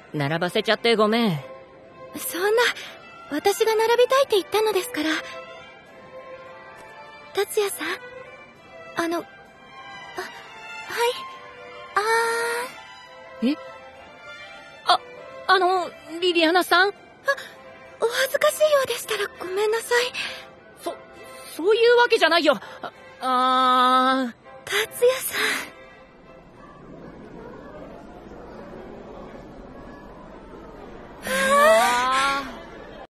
並ばせちゃってごめん。 そんな、私が並びたいって言ったのですから。達也さん、はい。 え？リリアナさん？ お恥ずかしいようでしたらごめんなさい。 そういうわけじゃないよ。 達也さん。